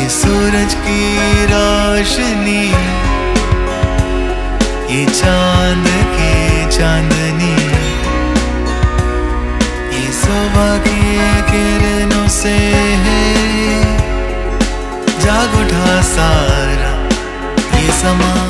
सूरज की रोशनी, ये चांद की चांदनी, ये सुबह की किरणों से जाग उठा सारा ये समा।